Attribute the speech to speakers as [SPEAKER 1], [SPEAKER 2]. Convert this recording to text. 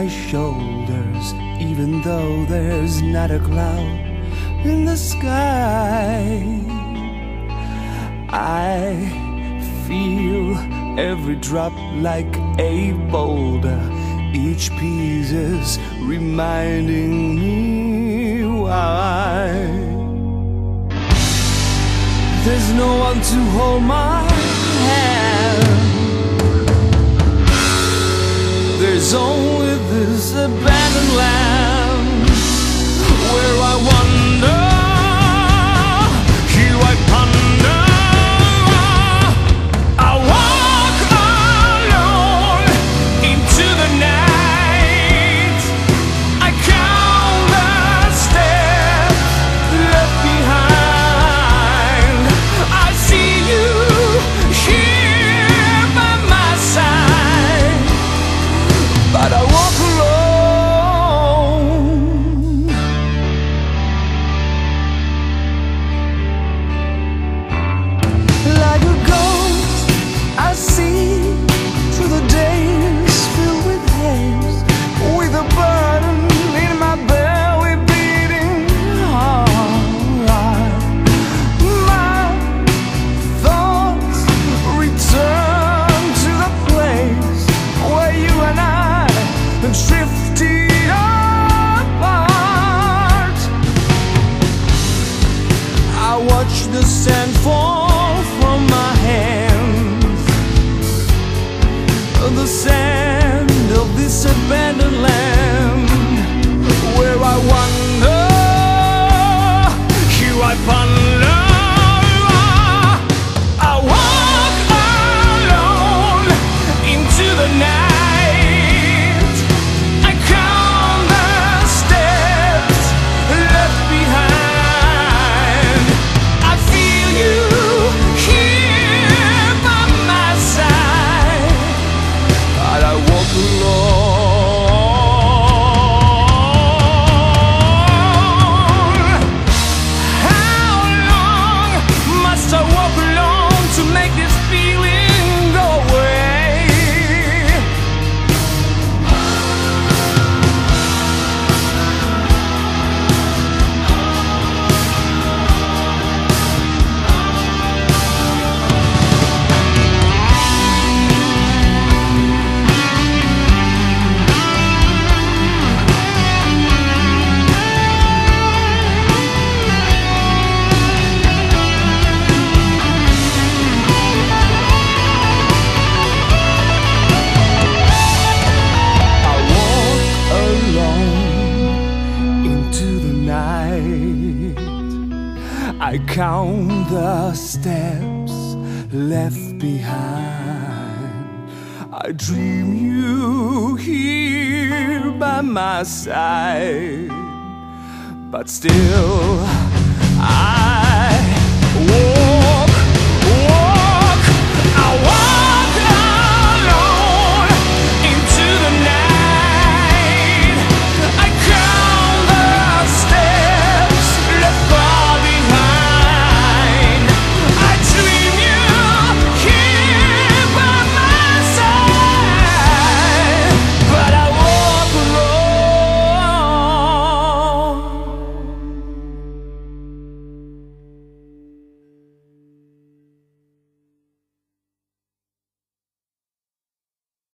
[SPEAKER 1] shoulders, even though there's not a cloud in the sky. I feel every drop like a boulder. Each piece is reminding me why. There's no one to hold my hand. There's only this abandoned land where I wonder, here I ponder. I walk alone into the night. I count the steps left behind. I see you here by my side, but I walk alone. Like a ghost I see through the days filled with haze, with a burden in my belly beating hard. My thoughts return to the place where you and I drifted apart. I watch the sand fall from my hands, the sand of this abandoned land where I wander, here I ponder. I walk alone into the night. I count the steps left behind. I feel you here by my side, but I walk alone. How long must I walk alone to make this feeling go away? I walk alone into the night. I count the steps left behind. I dream you here by my side, but still I